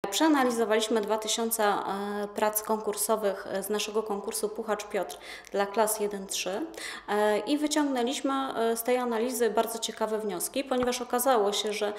Przeanalizowaliśmy 2000 prac konkursowych z naszego konkursu Puchacz Piotr dla klas 1-3 i wyciągnęliśmy z tej analizy bardzo ciekawe wnioski, ponieważ okazało się, że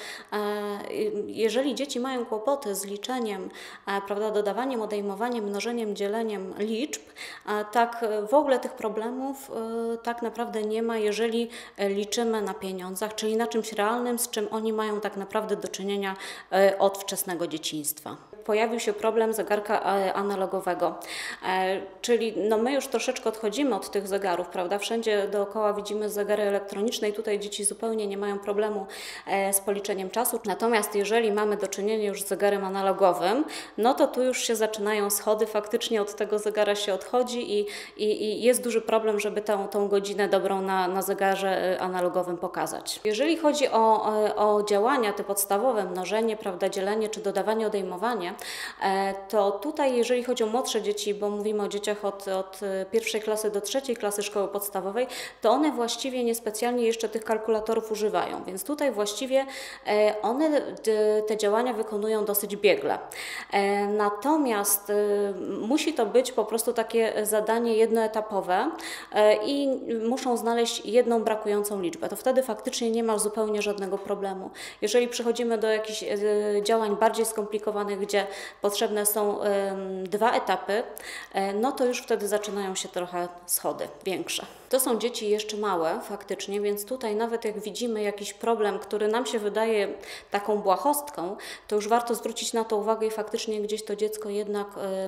jeżeli dzieci mają kłopoty z liczeniem, prawda, dodawaniem, odejmowaniem, mnożeniem, dzieleniem liczb, tak w ogóle tych problemów tak naprawdę nie ma, jeżeli liczymy na pieniądzach, czyli na czymś realnym, z czym oni mają tak naprawdę do czynienia od wczesnego dzieciństwa. Pojawił się problem zegarka analogowego, czyli my już troszeczkę odchodzimy od tych zegarów, prawda? Wszędzie dookoła widzimy zegary elektroniczne i tutaj dzieci zupełnie nie mają problemu z policzeniem czasu. Natomiast jeżeli mamy do czynienia już z zegarem analogowym, no to tu już się zaczynają schody, faktycznie od tego zegara się odchodzi i jest duży problem, żeby tą godzinę dobrą na zegarze analogowym pokazać. Jeżeli chodzi o działania te podstawowe, mnożenie, prawda, dzielenie czy dodawanie, odejmowanie, to tutaj jeżeli chodzi o młodsze dzieci, bo mówimy o dzieciach od pierwszej klasy do trzeciej klasy szkoły podstawowej, to one właściwie niespecjalnie jeszcze tych kalkulatorów używają, więc tutaj właściwie one te działania wykonują dosyć biegle. Natomiast musi to być po prostu takie zadanie jednoetapowe i muszą znaleźć jedną brakującą liczbę. To wtedy faktycznie nie ma zupełnie żadnego problemu. Jeżeli przechodzimy do jakichś działań bardziej skomplikowanych, gdzie potrzebne są dwa etapy, no to już wtedy zaczynają się trochę schody większe. To są dzieci jeszcze małe faktycznie, więc tutaj nawet jak widzimy jakiś problem, który nam się wydaje taką błahostką, to już warto zwrócić na to uwagę i faktycznie gdzieś to dziecko jednak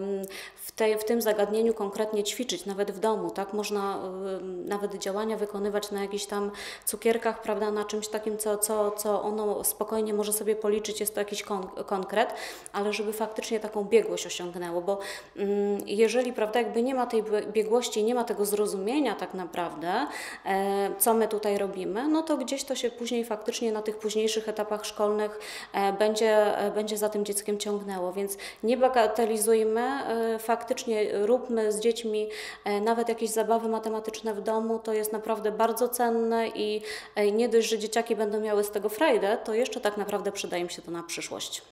w tym zagadnieniu konkretnie ćwiczyć, nawet w domu, tak? Można nawet działania wykonywać na jakichś tam cukierkach, prawda, na czymś takim, co ono spokojnie może sobie policzyć, jest to jakiś konkret, ale żeby faktycznie taką biegłość osiągnęło, bo jeżeli, prawda, jakby nie ma tej biegłości, nie ma tego zrozumienia tak naprawdę, co my tutaj robimy, no to gdzieś to się później faktycznie na tych późniejszych etapach szkolnych będzie za tym dzieckiem ciągnęło, więc nie bagatelizujmy, faktycznie róbmy z dziećmi nawet jakieś zabawy matematyczne w domu, to jest naprawdę bardzo cenne i nie dość, że dzieciaki będą miały z tego frajdę, to jeszcze tak naprawdę przyda im się to na przyszłość.